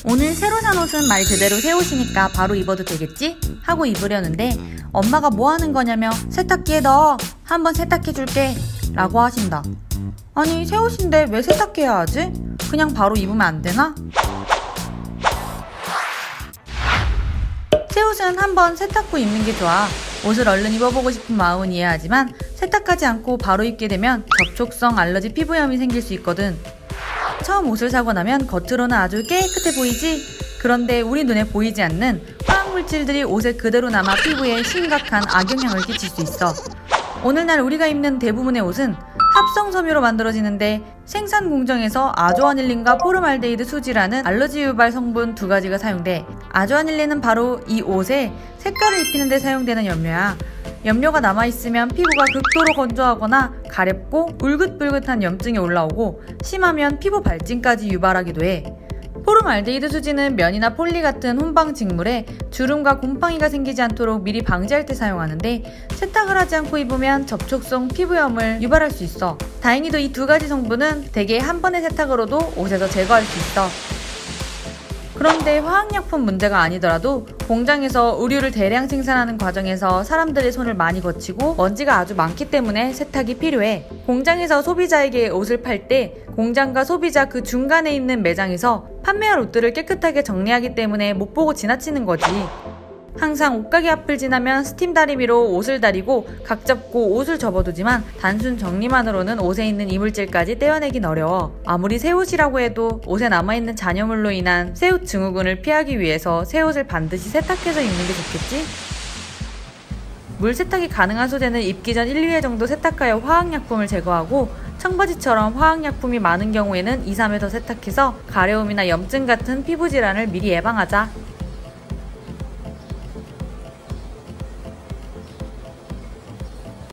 오늘 새로 산 옷은 말 그대로 새 옷이니까 바로 입어도 되겠지? 하고 입으려는데 엄마가 뭐 하는 거냐며 세탁기에 넣어! 한번 세탁해줄게! 라고 하신다. 아니 새 옷인데 왜 세탁해야 하지? 그냥 바로 입으면 안 되나? 새 옷은 한번 세탁 후 입는 게 좋아. 옷을 얼른 입어보고 싶은 마음은 이해하지만 세탁하지 않고 바로 입게 되면 접촉성 알러지 피부염이 생길 수 있거든. 처음 옷을 사고 나면 겉으로는 아주 깨끗해 보이지? 그런데 우리 눈에 보이지 않는 화학물질들이 옷에 그대로 남아 피부에 심각한 악영향을 끼칠 수 있어. 오늘날 우리가 입는 대부분의 옷은 합성 섬유로 만들어지는데 생산 공정에서 아조아닐린과 포름알데히드 수지라는 알러지 유발 성분 두 가지가 사용돼. 아조아닐린은 바로 이 옷에 색깔을 입히는 데 사용되는 염료야. 염료가 남아있으면 피부가 극도로 건조하거나 가렵고 울긋불긋한 염증이 올라오고 심하면 피부 발진까지 유발하기도 해. 포름알데히드 수지는 면이나 폴리 같은 혼방 직물에 주름과 곰팡이가 생기지 않도록 미리 방지할 때 사용하는데 세탁을 하지 않고 입으면 접촉성 피부염을 유발할 수 있어. 다행히도 이 두 가지 성분은 대개 한 번의 세탁으로도 옷에서 제거할 수 있어. 그런데 화학약품 문제가 아니더라도 공장에서 의류를 대량 생산하는 과정에서 사람들의 손을 많이 거치고 먼지가 아주 많기 때문에 세탁이 필요해. 공장에서 소비자에게 옷을 팔 때 공장과 소비자 그 중간에 있는 매장에서 판매할 옷들을 깨끗하게 정리하기 때문에 못 보고 지나치는 거지. 항상 옷가게 앞을 지나면 스팀 다리미로 옷을 다리고 각 잡고 옷을 접어두지만 단순 정리만으로는 옷에 있는 이물질까지 떼어내긴 어려워. 아무리 새 옷이라고 해도 옷에 남아있는 잔여물로 인한 새옷 증후군을 피하기 위해서 새 옷을 반드시 세탁해서 입는 게 좋겠지? 물 세탁이 가능한 소재는 입기 전 1, 2회 정도 세탁하여 화학약품을 제거하고 청바지처럼 화학약품이 많은 경우에는 2, 3회 더 세탁해서 가려움이나 염증 같은 피부 질환을 미리 예방하자.